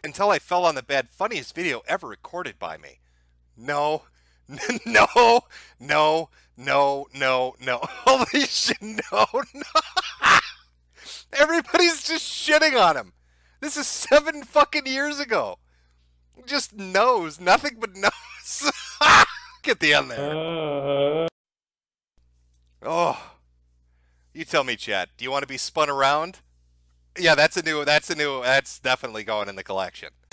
Until I fell on the bed. Funniest video ever recorded by me. No. No. No. No. No. No. Holy shit. No. No. Everybody's just shitting on him. This is 7 fucking years ago. Just knows. Nothing but knows. Get the end there. Oh. You tell me, Chad. Do you want to be spun around? Yeah, that's definitely going in the collection.